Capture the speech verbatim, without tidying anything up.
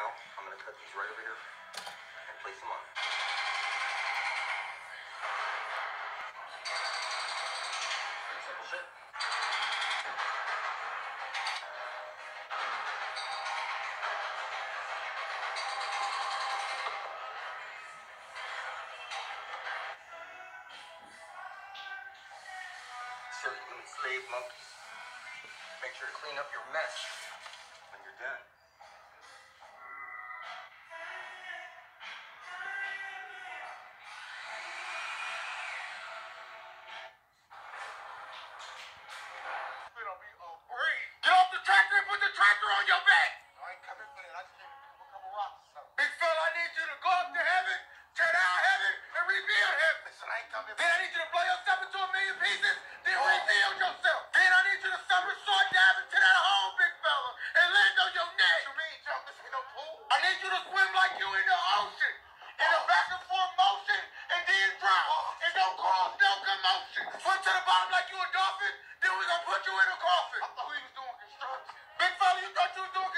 I'm gonna cut these right over here and place them on. Pretty simple shit. Silly little slave monkeys. Make sure to clean up your mess when you're done. Get off the tractor and put the tractor on your back! I ain't coming for that. I just came to pick up a couple rocks. So. Big fella, I need you to go up to heaven, tear down heaven, and rebuild heaven. Listen, I ain't coming for that. Then I need you to blow yourself into a million pieces, then oh. rebuild yourself. Then I need you to somersault dive into that hole, big fella, and land on your neck. What you mean, Joe? This ain't no pool. I need you to swim like you in the ocean, in a back and forth motion, and then drop. Oh. And don't cause no commotion. Swim to the bottom like you a dolphin, then we gonna put you in a coffin. I thought we was doing construction. Big fella, you thought you was doing